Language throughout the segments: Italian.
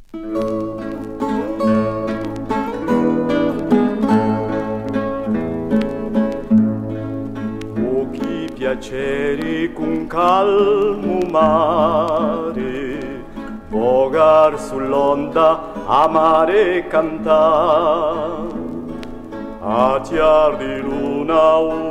Pochi piaceri con calmo mare, vogar sull'onda, amare cantar, a chiar di luna o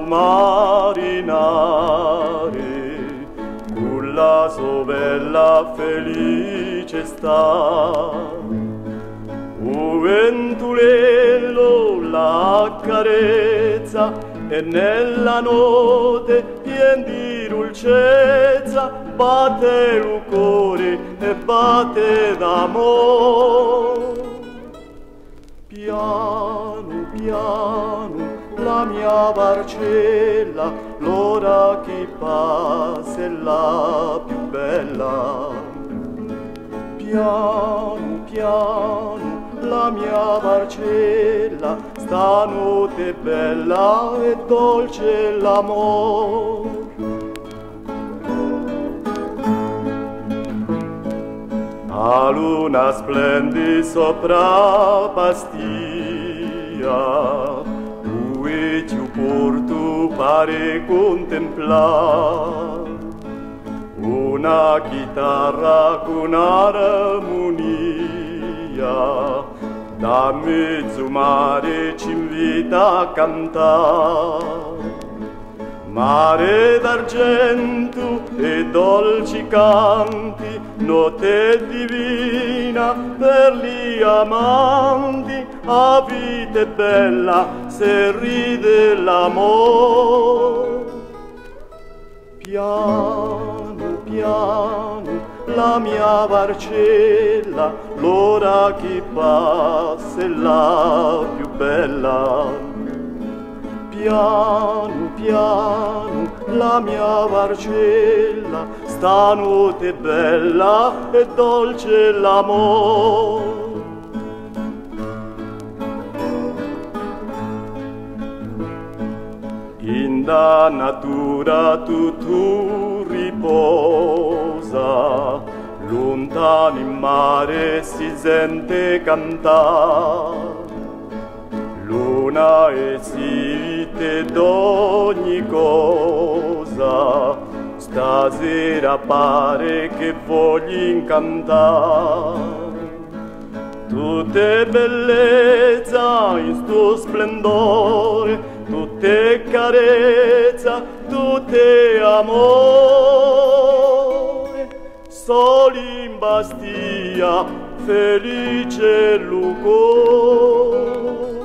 marinare, con la sua bella felice sta. O ventulello la carezza e nella notte pien di dolcezza batte il cuore e batte d'amor. Piano, piano, la mia barcella, l'ora che passa è la più bella. Piano, piano, la mia barcella, stanotte bella e dolce l'amor. La luna splendi sopra Bastia, dove ti porto pare contemplar una chitarra con armonia, da mezzo mare ci invita a cantare. Mare d'argento e dolci canti, notte divina per gli amanti, a vita è bella se ride l'amor. Piano, piano, la mia barcella, l'ora che passa è la più bella. Piano, piano, la mia barcella, stanotte bella e dolce l'amor. In da natura tutto riposa, lontano in mare si sente cantare. Luna e site d'ogni cosa, stasera pare che voglio incantare. Tutte bellezza in sto splendore, tutte carezza, tutte amore. Soli in Bastia, felice lucor.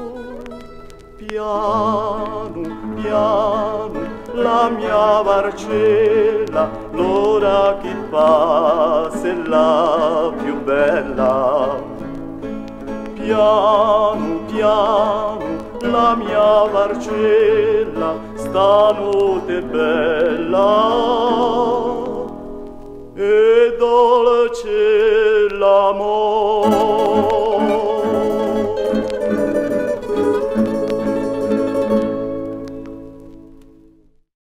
Piano, piano, la mia barcella, l'ora che passa è la più bella. Piano, piano, la mia barcella, stanotte bella e dolce l'amor.